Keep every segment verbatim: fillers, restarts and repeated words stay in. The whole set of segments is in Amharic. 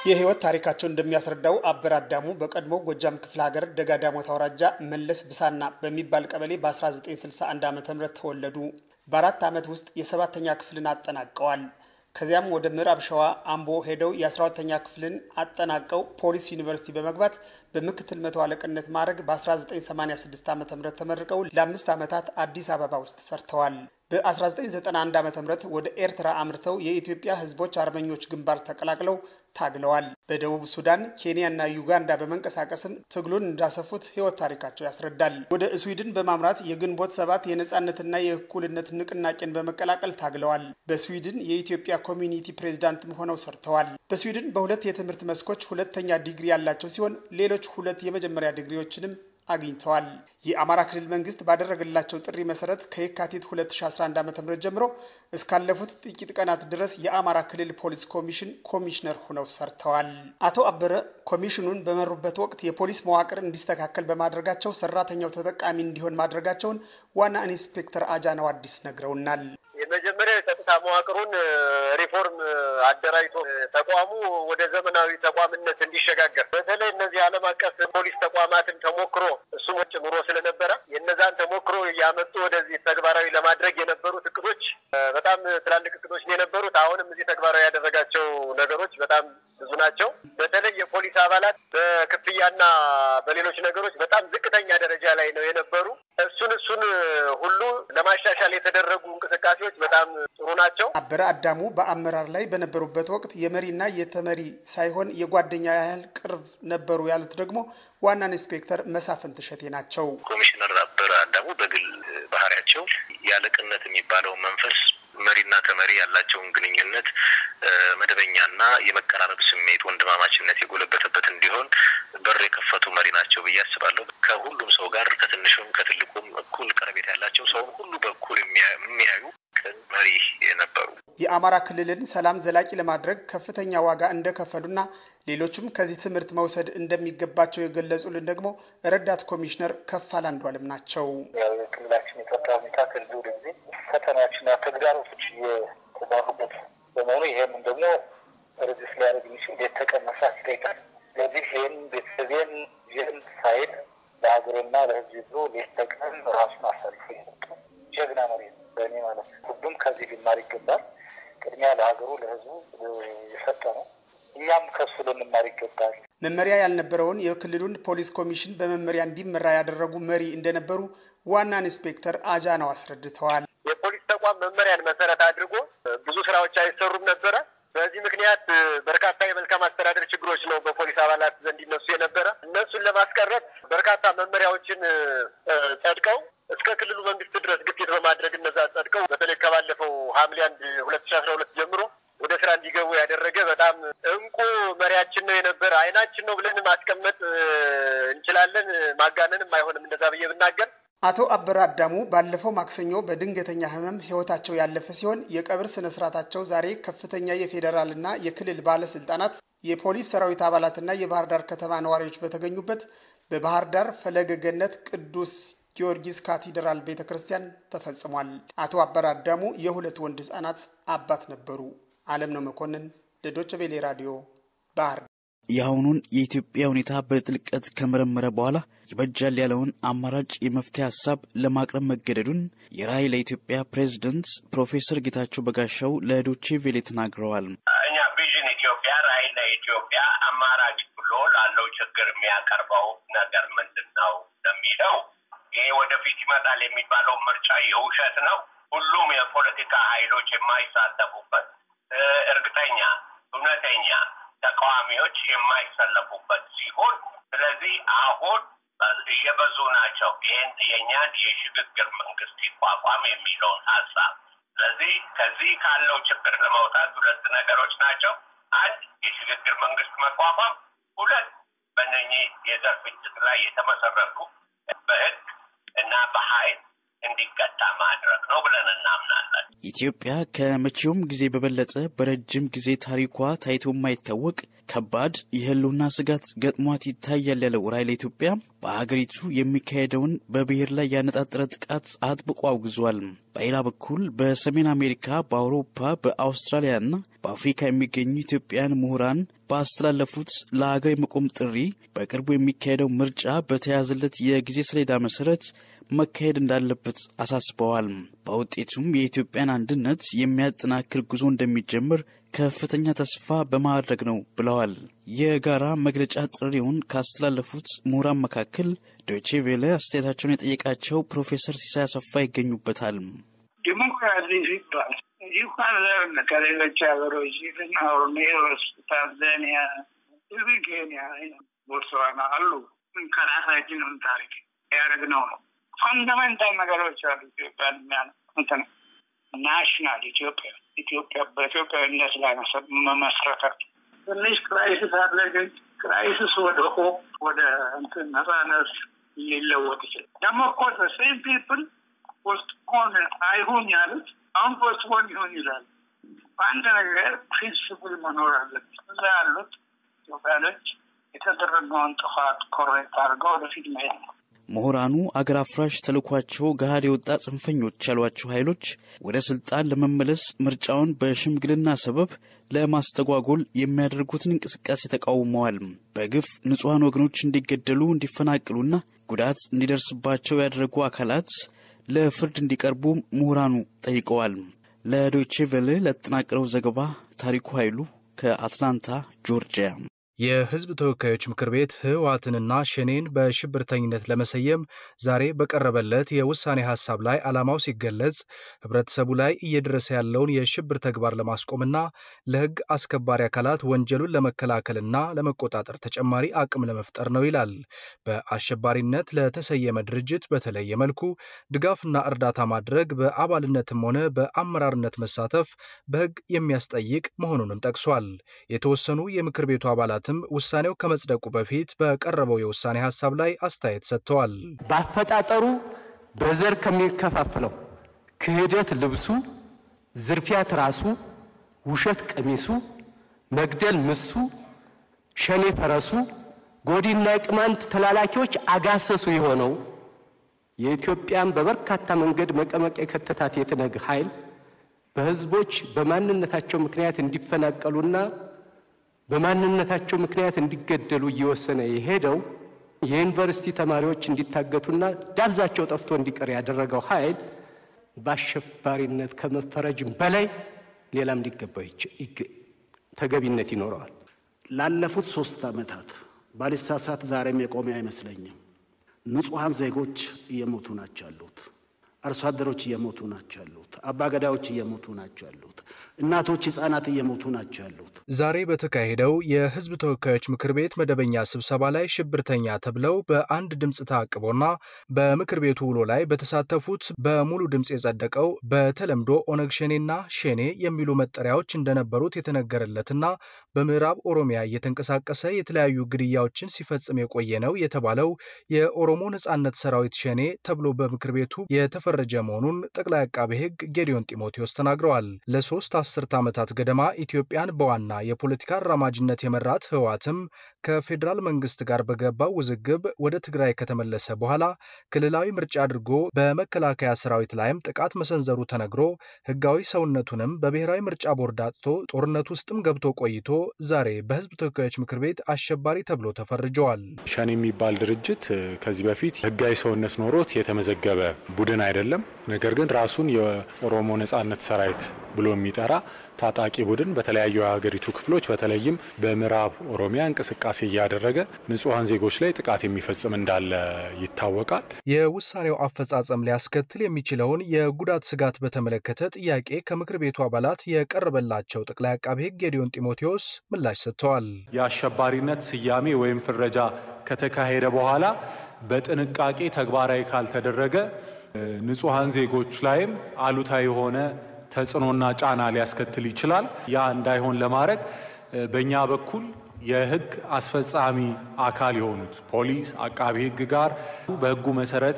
የህይወት ታሪካቸው እንደሚያስረዳው አበራዳሙ በቀድሞ ጎጃም ክፍለ ሀገር ደጋዳሞት አውራጃ መለስ ብሳና በሚባል ቀበሌ በ1961 ዓመተ ምህረት ተወለዱ። በአራት ዓመት ውስጥ የሰባተኛ ክፍልን አጠናቀዋል። ከዚያም ወደ ምዕራብ ሸዋ አምቦ ሄደው የ12ኛ ክፍልን አጠናቀው ፖሊስ ዩኒቨርሲቲ በመግባት በምክትል መቶ አለቅነት ማዕረግ በ1986 ዓመተ ምህረት ተመርቀው ለአምስት ዓመታት አዲስ አበባ ውስጥ ሰርተዋል። በ1991 ዓመተ ምህረት ወደ ኤርትራ አምርተው የኢትዮጵያ ህዝቦች አርበኞች ግንባር ተቀላቅለው ታግለዋል። በደቡብ ሱዳን፣ ኬንያና ዩጋንዳ በመንቀሳቀስም ትግሉን እንዳሰፉት ህይወት ታሪካቸው ያስረዳል። ወደ ስዊድን በማምራት የግንቦት ሰባት የነጻነትና የእኩልነት ንቅናቄን በመቀላቀል ታግለዋል። በስዊድን የኢትዮጵያ ኮሚኒቲ ፕሬዝዳንት ሆነው ሰርተዋል። በስዊድን በሁለት የትምህርት መስኮች ሁለተኛ ዲግሪ ያላቸው ሲሆን ሌሎች ሁለት የመጀመሪያ ዲግሪዎችንም አግኝተዋል። የአማራ ክልል መንግስት ባደረገላቸው ጥሪ መሰረት ከየካቲት ሁለት ሺህ አስራ አንድ ዓመተ ምህረት ጀምሮ እስካለፉት ጥቂት ቀናት ድረስ የአማራ ክልል ፖሊስ ኮሚሽን ኮሚሽነር ሆነው ሰርተዋል። አቶ አበረ ኮሚሽኑን በመሩበት ወቅት የፖሊስ መዋቅር እንዲስተካከል በማድረጋቸው ሰራተኛው ተጠቃሚ እንዲሆን ማድረጋቸውን ዋና ኢንስፔክተር አጃናው አዲስ ነግረውናል። የመጀመሪያው የጸጥታ መዋቅሩን ሪፎርም አደራጅቶ ተቋሙ ወደ ዘመናዊ ተቋምነት እንዲሸጋገር በተለይ እነዚህ ዓለም አቀፍ ፖሊስ ተቋማትን ተሞክሮ እሱም ጨምሮ ስለነበረ የነዛን ተሞክሮ ያመጡ ወደዚህ ተግባራዊ ለማድረግ የነበሩት እቅዶች በጣም ትላልቅ እቅዶች የነበሩት አሁንም እዚህ ተግባራዊ ያደረጋቸው ነገሮች በጣም ብዙ ናቸው። በተለይ የፖሊስ አባላት በክፍያና በሌሎች ነገሮች በጣም ዝቅተኛ ደረጃ ላይ ነው የነበሩ። እሱን እሱን ሁሉ ለማሻሻል የተደረጉ እንቅስቃሴዎች በጣም ጥሩ ናቸው። አበረ አዳሙ በአመራር ላይ በነበሩበት ወቅት የመሪና የተመሪ ሳይሆን የጓደኛ ያህል ቅርብ ነበሩ ያሉት ደግሞ ዋና ኢንስፔክተር መሳፍንት ሸቴ ናቸው። ኮሚሽነር አበረ አዳሙ በግል ባህሪያቸው ያለቅነት የሚባለው መንፈስ መሪና ተመሪ ያላቸውን ግንኙነት መደበኛና የመቀራረብ ስሜት ወንድማማችነት የጎለበተበት እንዲሆን በር የከፈቱ መሪ ናቸው ብዬ አስባለሁ። ከሁሉም ሰው ጋር ከትንሹም ከትልቁም እኩል ቀረቤት ያላቸው ሰው ሁሉ በኩል የሚያዩ መሪ ነበሩ። የአማራ ክልልን ሰላም ዘላቂ ለማድረግ ከፍተኛ ዋጋ እንደከፈሉና ሌሎችም ከዚህ ትምህርት መውሰድ እንደሚገባቸው የገለጹልን ደግሞ ረዳት ኮሚሽነር ከፋል አንዷለም ናቸው። የክልላችን የጸጥታ ሁኔታ ከዚህ ወደ ጊዜ ፈተናዎችና ተግዳሮቶች የተባሩበት በመሆኑ ይሄም ደግሞ ሬጅስ ሊያደርግ የሚችል ቤት ተቀን መስራት ይጠይቃል። ስለዚህ ይህን ቤተሰቤን ይህን ሳይል ለሀገርና ለህዝብ ብሎ ቤት ተቀን ራሱን አሳልፎ የሰጠ ጀግና መሪ ነው በእኔ ማለት ነው። ሁሉም ከዚህ ሊማር ይገባል። ቅድሚያ ለሀገሩ ለህዝቡ የሰጠ ነው። እኛም ከሱ ልንማር ይገባል። መመሪያ ያልነበረውን የክልሉን ፖሊስ ኮሚሽን በመመሪያ እንዲመራ ያደረጉ መሪ እንደነበሩ ዋና ኢንስፔክተር አጃናው አስረድተዋል። የፖሊስ ተቋም መመሪያን መሰረት አድርጎ ብዙ ስራዎች አይሰሩም ነበር። በዚህ ምክንያት በርካታ የመልካም አስተዳደር ችግሮች ነው በፖሊስ አባላት ዘንድ ይነሱ የነበረ። እነሱን ለማስቀረት በርካታ መመሪያዎችን ጸድቀው እስከ ክልሉ መንግስት ድረስ ግፊት በማድረግ እነዛ ጸድቀው በተለይ ከባለፈው ሐምሌ አንድ ሁለት ሺህ አስራ ሁለት ጀምሮ ወደ ስራ እንዲገቡ ያደረገ በጣም እንቁ መሪያችን ነው የነበረ። አይናችን ነው ብለን ማስቀመጥ እንችላለን። ማጋነንም አይሆንም እንደዛ ብዬ ብናገር። አቶ አበረ አዳሙ ባለፈው ማክሰኞ በድንገተኛ ህመም ህይወታቸው ያለፈ ሲሆን የቀብር ስነ ስርዓታቸው ዛሬ ከፍተኛ የፌደራልና የክልል ባለስልጣናት፣ የፖሊስ ሰራዊት አባላትና የባሕርዳር ከተማ ነዋሪዎች በተገኙበት በባሕርዳር ፈለገ ገነት ቅዱስ ጊዮርጊስ ካቴደራል ቤተክርስቲያን ተፈጽሟል። አቶ አበረ አዳሙ የሁለት ወንድ ህፃናት አባት ነበሩ። ዓለም ነው መኮንን ለዶይቼ ቬለ ራዲዮ ባሕርዳር። የአሁኑን የኢትዮጵያ ሁኔታ በጥልቀት ከመረመረ በኋላ ይበጃል ያለውን አማራጭ የመፍትሄ ሐሳብ ለማቅረብ መገደዱን የራዕይ ለኢትዮጵያ ፕሬዝዳንት ፕሮፌሰር ጌታቸው በጋሻው ለዶይቼ ቬለ ተናግረዋል። እኛ ቪዥን ኢትዮጵያ ራዕይ ለኢትዮጵያ አማራጭ ብሎ ላለው ችግር የሚያቀርበው ነገር ምንድነው ለሚለው ይሄ ወደፊት ይመጣል የሚባለው ምርጫ የውሸት ነው። ሁሉም የፖለቲካ ኃይሎች የማይሳተፉበት እርግጠኛ እውነተኛ ተቃዋሚዎች የማይሰለፉበት ሲሆን ስለዚህ አሁን የበዙ ናቸው ይሄን የኛን የሽግግር መንግስት ይቋቋም የሚለውን ሐሳብ። ስለዚህ ከዚህ ካለው ችግር ለመውጣት ሁለት ነገሮች ናቸው። አንድ የሽግግር መንግስት መቋቋም፣ ሁለት በእነኚህ የዘር ፍጅት ላይ የተመሰረቱ በህግ እና በኃይል እንዲቀጣ ማድረግ ነው ብለን እናምናለን። ኢትዮጵያ ከመቼውም ጊዜ በበለጠ በረጅም ጊዜ ታሪኳ ታይቶ የማይታወቅ ከባድ የህልውና ስጋት ገጥሟት ይታያል ያለው ራዕይ ለኢትዮጵያ በአገሪቱ የሚካሄደውን በብሔር ላይ ያነጣጠረ ጥቃት አጥብቆ አውግዟል። በሌላ በኩል በሰሜን አሜሪካ፣ በአውሮፓ፣ በአውስትራሊያና በአፍሪካ የሚገኙ ኢትዮጵያውያን ምሁራን ባስተላለፉት ለሀገር የመቆም ጥሪ በቅርቡ የሚካሄደው ምርጫ በተያዘለት የጊዜ ሰሌዳ መሰረት መካሄድ እንዳለበት አሳስበዋል። በውጤቱም የኢትዮጵያን አንድነት የሚያጠናክር ጉዞ እንደሚጀምር ከፍተኛ ተስፋ በማድረግ ነው ብለዋል። የጋራ መግለጫ ጥሪውን ካስተላለፉት ምሁራን መካከል ዶይቼ ቬለ አስተያየታቸውን የጠየቃቸው ፕሮፌሰር ሲሳይ አሰፋ ይገኙበታል። ዲሞክራሲ ሲባል ይኳን ለምን ከሌሎች ሀገሮች ኔሮስ፣ ታንዛኒያ፣ ኬንያ፣ ቦትስዋና አሉ ከራሳችንን ታሪክ ያደረግነው ነው። ፈንዳሜንታል ነገሮች አሉ። ኢትዮጵያ እንትን ናሽናል ኢትዮጵያ ኢትዮጵያ በኢትዮጵያዊነት ላይ መመስረታት ትንሽ ክራይሲስ አለ። ግን ክራይሲስ ወደ ሆፕ ወደ እንትን ነጻነት ሊለወጥ ይችላል። ደግሞ እኮ ሴም ፒፕል ፖስት ፖን አይሁን ያሉት አሁን ፖስት ፖን ይሁን ይላል። በአንድ ነገር ፕሪንሲፕል መኖር አለበት። እዛ ያሉት ኢትዮጵያኖች የተደረገውን ጥፋት ኮሬክት አድርገው ወደፊት መሄድ ነው። ምሁራኑ አገር አፍራሽ ተልኳቸው ገሃድ የወጣ ጽንፈኞች ያሏቸው ኃይሎች ወደ ስልጣን ለመመለስ ምርጫውን በሽምግልና ሰበብ ለማስተጓጎል የሚያደርጉትን እንቅስቃሴ ተቃውመዋል። በግፍ ንጹሃን ወገኖች እንዲገደሉ እንዲፈናቅሉና ጉዳት እንዲደርስባቸው ያደረጉ አካላት ለፍርድ እንዲቀርቡ ምሁራኑ ጠይቀዋል። ለዶይቼ ቬለ ለተጠናቀረው ዘገባ ታሪኩ ኃይሉ ከአትላንታ ጆርጂያ። የህዝብ ተወካዮች ምክር ቤት ህወሓትንና ሸኔን በሽብርተኝነት ለመሰየም ዛሬ በቀረበለት የውሳኔ ሐሳብ ላይ ዓላማው ሲገለጽ ህብረተሰቡ ላይ እየደረሰ ያለውን የሽብር ተግባር ለማስቆምና ለህግ አስከባሪ አካላት ወንጀሉን ለመከላከልና ለመቆጣጠር ተጨማሪ አቅም ለመፍጠር ነው ይላል። በአሸባሪነት ለተሰየመ ድርጅት በተለየ መልኩ ድጋፍና እርዳታ ማድረግ በአባልነትም ሆነ በአመራርነት መሳተፍ በህግ የሚያስጠይቅ መሆኑንም ጠቅሷል። የተወሰኑ የምክር ቤቱ አባላት ውሳኔው ከመጽደቁ በፊት በቀረበው የውሳኔ ሐሳብ ላይ አስተያየት ሰጥተዋል። ባፈጣጠሩ በዘር ከሚከፋፍለው ክህደት ልብሱ፣ ዝርፊያ ትራሱ፣ ውሸት ቀሚሱ፣ መግደል ምሱ፣ ሸኔ ፈረሱ፣ ጎዲና ቅማንት ተላላኪዎች አጋሰሱ የሆነው የኢትዮጵያን በበርካታ መንገድ መቀመቅ የከተታት የትነግ ኃይል በህዝቦች በማንነታቸው ምክንያት እንዲፈናቀሉና በማንነታቸው ምክንያት እንዲገደሉ እየወሰነ የሄደው የዩኒቨርሲቲ ተማሪዎች እንዲታገቱና ዳብዛቸው ጠፍቶ እንዲቀር ያደረገው ኃይል በአሸባሪነት ከመፈረጅ በላይ ሌላም ሊገባው ተገቢነት ይኖረዋል። ላለፉት ሶስት ዓመታት ባልሳሳት ዛሬም የቆመ አይመስለኝም። ንጹሃን ዜጎች እየሞቱ ናቸው ያሉት፣ አርሶ አደሮች እየሞቱ ናቸው ያሉት፣ አባገዳዎች እየሞቱ ናቸው ያሉት፣ እናቶች ህፃናት እየሞቱ ናቸው ያሉት። ዛሬ በተካሄደው የህዝብ ተወካዮች ምክር ቤት መደበኛ ስብሰባ ላይ ሽብርተኛ ተብለው በአንድ ድምጽ ታቅቦና በምክር ቤቱ ውሎ ላይ በተሳተፉት በሙሉ ድምጽ የጸደቀው በተለምዶ ኦነግ ሸኔና ሸኔ የሚሉ መጠሪያዎች እንደነበሩት የተነገረለትና በምዕራብ ኦሮሚያ እየተንቀሳቀሰ የተለያዩ ግድያዎችን ሲፈጽም የቆየ ነው የተባለው የኦሮሞ ነጻነት ሰራዊት ሸኔ ተብሎ በምክር ቤቱ የተፈረጀ መሆኑን ጠቅላይ አቃቤ ህግ ጌዲዮን ጢሞቴዎስ ተናግረዋል። ለሶስት አስርት ዓመታት ገደማ ኢትዮጵያን በዋና የፖለቲካ አራማጅነት የመራት ህወሓትም ከፌደራል መንግስት ጋር በገባው ውዝግብ ወደ ትግራይ ከተመለሰ በኋላ ክልላዊ ምርጫ አድርጎ በመከላከያ ሰራዊት ላይም ጥቃት መሰንዘሩ ተነግሮ ህጋዊ ሰውነቱንም በብሔራዊ ምርጫ ቦርድ አጥቶ ጦርነት ውስጥም ገብቶ ቆይቶ ዛሬ በህዝብ ተወካዮች ምክር ቤት አሸባሪ ተብሎ ተፈርጇል። ሸኔ የሚባል ድርጅት ከዚህ በፊት ህጋዊ ሰውነት ኖሮት የተመዘገበ ቡድን አይደለም። ነገር ግን ራሱን የኦሮሞ ነጻነት ሰራዊት ብሎ የሚጠራ ታጣቂ ቡድን በተለያዩ ሀገሪቱ ክፍሎች በተለይም በምዕራብ ኦሮሚያ እንቅስቃሴ እያደረገ ንጹሃን ዜጎች ላይ ጥቃት የሚፈጽም እንዳለ ይታወቃል። የውሳኔው አፈጻጸም ሊያስከትል የሚችለውን የጉዳት ስጋት በተመለከተ ጥያቄ ከምክር ቤቱ አባላት የቀረበላቸው ጠቅላይ አቃቤ ህግ ጌዲዮን ጢሞቴዎስ ምላሽ ሰጥተዋል። የአሸባሪነት ስያሜ ወይም ፍረጃ ከተካሄደ በኋላ በጥንቃቄ ተግባራዊ ካልተደረገ ንጹሃን ዜጎች ላይም አሉታዊ የሆነ ተጽዕኖና ጫና ሊያስከትል ይችላል። ያ እንዳይሆን ለማድረግ በእኛ በኩል የህግ አስፈጻሚ አካል የሆኑት ፖሊስ፣ አቃቤ ህግ ጋር በህጉ መሰረት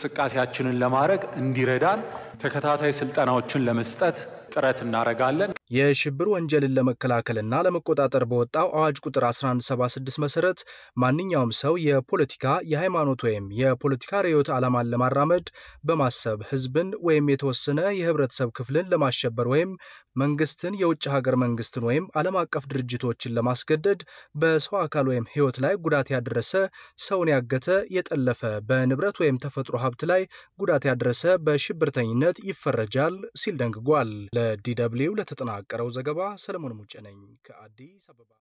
እንቅስቃሴያችንን ለማድረግ እንዲረዳን ተከታታይ ስልጠናዎችን ለመስጠት ጥረት እናደርጋለን። የሽብር ወንጀልን ለመከላከልና ለመቆጣጠር በወጣው አዋጅ ቁጥር አስራ አንድ ሰባ ስድስት መሰረት ማንኛውም ሰው የፖለቲካ የሃይማኖት ወይም የፖለቲካ ርዕዮተ ዓላማን ለማራመድ በማሰብ ህዝብን ወይም የተወሰነ የህብረተሰብ ክፍልን ለማሸበር ወይም መንግስትን የውጭ ሀገር መንግስትን ወይም ዓለም አቀፍ ድርጅቶችን ለማስገደድ በሰው አካል ወይም ህይወት ላይ ጉዳት ያደረሰ ሰውን ያገተ የጠለፈ በንብረት ወይም ተፈጥሮ ሀብት ላይ ጉዳት ያደረሰ በሽብርተኝነት ይፈረጃል ሲል ደንግጓል። ለዲ ደብልዩ ለተጠናቀረው ዘገባ ሰለሞን ሙጬ ነኝ ከአዲስ አበባ።